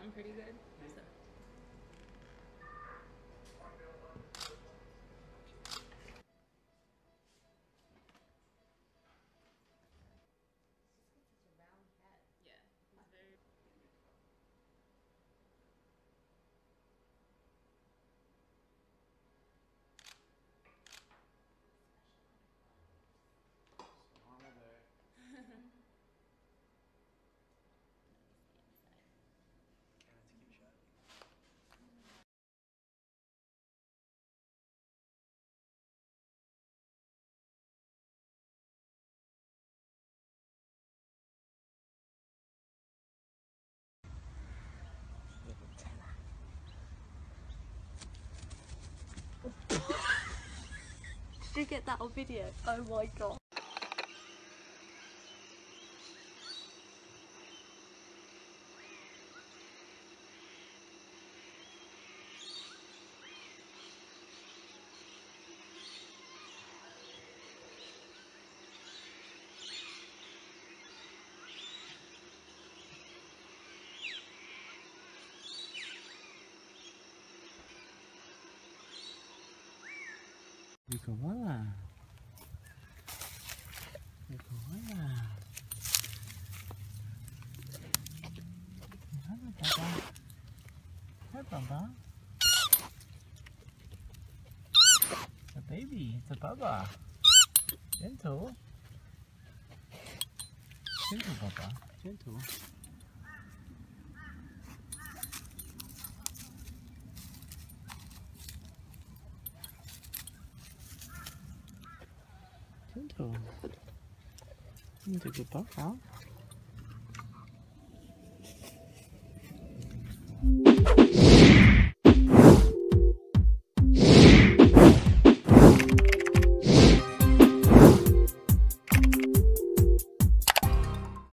gotten pretty good. So. Yeah, he's very. Normal day. Let's keep shot. Did you get that on video? Oh my god. Koala. Koala. Hello, Papa. Hi, Papa. It's a baby. It's a Baba. Gentle. Gentle, Papa. Gentle. Gentle. He's a good Papa.